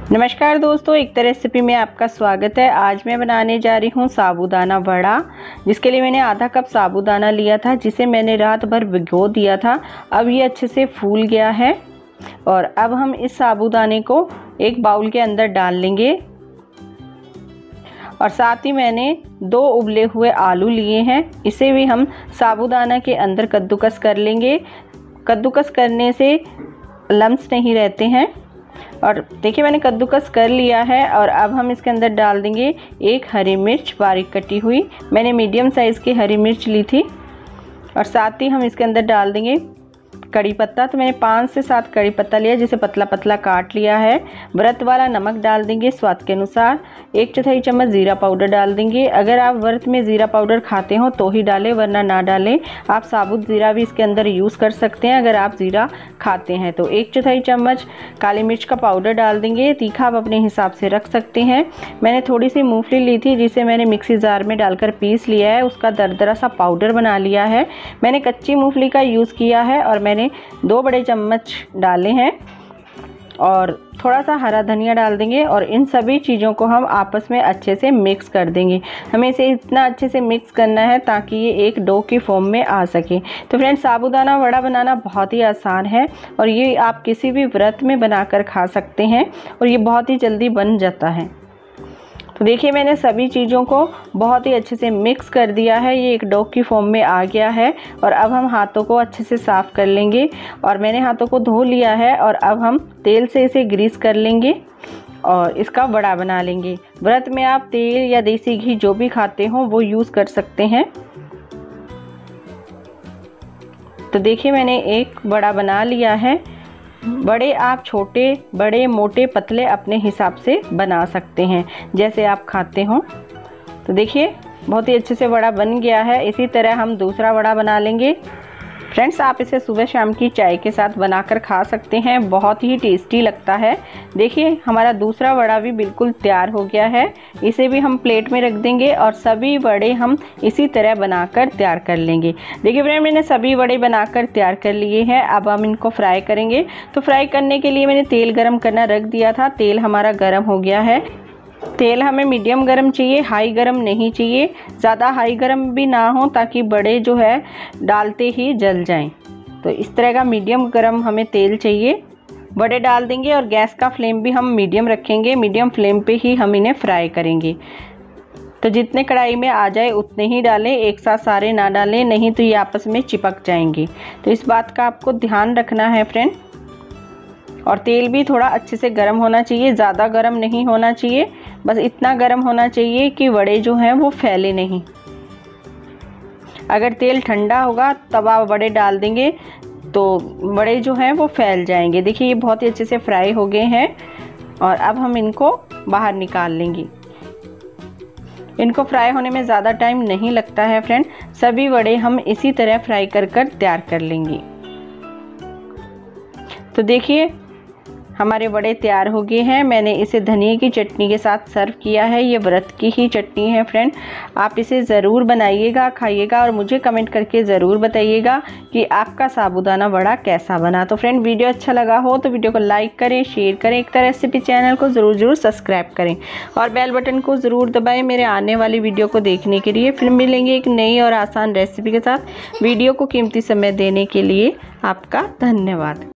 नमस्कार दोस्तों, एक तरह रेसिपी में आपका स्वागत है। आज मैं बनाने जा रही हूँ साबूदाना वड़ा, जिसके लिए मैंने आधा कप साबूदाना लिया था, जिसे मैंने रात भर भिगो दिया था। अब ये अच्छे से फूल गया है और अब हम इस साबूदाने को एक बाउल के अंदर डाल लेंगे। और साथ ही मैंने 2 उबले हुए आलू लिए हैं, इसे भी हम साबूदाना के अंदर कद्दूकस कर लेंगे। कद्दूकस करने से लम्स नहीं रहते हैं। और देखिए मैंने कद्दूकस कर लिया है और अब हम इसके अंदर डाल देंगे 1 हरी मिर्च बारीक कटी हुई। मैंने मीडियम साइज़ की हरी मिर्च ली थी। और साथ ही हम इसके अंदर डाल देंगे कड़ी पत्ता। तो मैंने 5 से 7 कड़ी पत्ता लिया, जिसे पतला पतला काट लिया है। व्रत वाला नमक डाल देंगे स्वाद के अनुसार। 1/4 चम्मच ज़ीरा पाउडर डाल देंगे। अगर आप व्रत में ज़ीरा पाउडर खाते हो तो ही डालें, वरना ना डालें। आप साबुत ज़ीरा भी इसके अंदर यूज़ कर सकते हैं अगर आप ज़ीरा खाते हैं तो। 1/4 चम्मच काली मिर्च का पाउडर डाल देंगे। तीखा आप अपने हिसाब से रख सकते हैं। मैंने थोड़ी सी मूंगफली ली थी, जिसे मैंने मिक्सी जार में डालकर पीस लिया है। उसका दरदरा सा पाउडर बना लिया है। मैंने कच्ची मूंगफली का यूज़ किया है और मैंने 2 बड़े चम्मच डाले हैं। और थोड़ा सा हरा धनिया डाल देंगे और इन सभी चीज़ों को हम आपस में अच्छे से मिक्स कर देंगे। हमें इसे इतना अच्छे से मिक्स करना है ताकि ये एक डो की फॉर्म में आ सके। तो फ्रेंड्स, साबूदाना वड़ा बनाना बहुत ही आसान है और ये आप किसी भी व्रत में बनाकर खा सकते हैं और ये बहुत ही जल्दी बन जाता है। तो देखिए मैंने सभी चीज़ों को बहुत ही अच्छे से मिक्स कर दिया है। ये एक डो की फॉर्म में आ गया है और अब हम हाथों को अच्छे से साफ़ कर लेंगे। और मैंने हाथों को धो लिया है और अब हम तेल से इसे ग्रीस कर लेंगे और इसका वड़ा बना लेंगे। व्रत में आप तेल या देसी घी जो भी खाते हो वो यूज़ कर सकते हैं। तो देखिए मैंने एक वड़ा बना लिया है। बड़े आप छोटे, बड़े, मोटे, पतले अपने हिसाब से बना सकते हैं जैसे आप खाते हो। तो देखिए बहुत ही अच्छे से वड़ा बन गया है। इसी तरह हम दूसरा वड़ा बना लेंगे। फ्रेंड्स, आप इसे सुबह शाम की चाय के साथ बनाकर खा सकते हैं, बहुत ही टेस्टी लगता है। देखिए हमारा दूसरा वड़ा भी बिल्कुल तैयार हो गया है। इसे भी हम प्लेट में रख देंगे और सभी वड़े हम इसी तरह बनाकर तैयार कर लेंगे। देखिए फ्रेंड, मैंने सभी वड़े बनाकर तैयार कर लिए हैं। अब हम इनको फ्राई करेंगे। तो फ्राई करने के लिए मैंने तेल गरम करना रख दिया था। तेल हमारा गरम हो गया है। तेल हमें मीडियम गरम चाहिए, हाई गरम नहीं चाहिए। ज़्यादा हाई गरम भी ना हो ताकि बड़े जो है डालते ही जल जाएं। तो इस तरह का मीडियम गरम हमें तेल चाहिए। बड़े डाल देंगे और गैस का फ्लेम भी हम मीडियम रखेंगे। मीडियम फ्लेम पे ही हम इन्हें फ्राई करेंगे। तो जितने कढ़ाई में आ जाए उतने ही डालें, एक साथ सारे ना डालें, नहीं तो ये आपस में चिपक जाएंगे। तो इस बात का आपको ध्यान रखना है फ्रेंड। और तेल भी थोड़ा अच्छे से गर्म होना चाहिए, ज़्यादा गर्म नहीं होना चाहिए, बस इतना गर्म होना चाहिए कि वड़े जो हैं वो फैले नहीं। अगर तेल ठंडा होगा तब आप वड़े डाल देंगे तो वड़े जो हैं वो फैल जाएंगे। देखिए ये बहुत ही अच्छे से फ्राई हो गए हैं और अब हम इनको बाहर निकाल लेंगे। इनको फ्राई होने में ज़्यादा टाइम नहीं लगता है फ्रेंड। सभी वड़े हम इसी तरह फ्राई कर तैयार कर लेंगे। तो देखिए हमारे वड़े तैयार हो गए हैं। मैंने इसे धनिया की चटनी के साथ सर्व किया है। ये व्रत की ही चटनी है फ्रेंड। आप इसे ज़रूर बनाइएगा, खाइएगा और मुझे कमेंट करके ज़रूर बताइएगा कि आपका साबूदाना वड़ा कैसा बना। तो फ्रेंड, वीडियो अच्छा लगा हो तो वीडियो को लाइक करें, शेयर करें। एक तरह रेसिपी चैनल को ज़रूर सब्सक्राइब करें और बेल बटन को ज़रूर दबाएँ मेरे आने वाली वीडियो को देखने के लिए। फिर मिलेंगे एक नई और आसान रेसिपी के साथ। वीडियो को कीमती समय देने के लिए आपका धन्यवाद।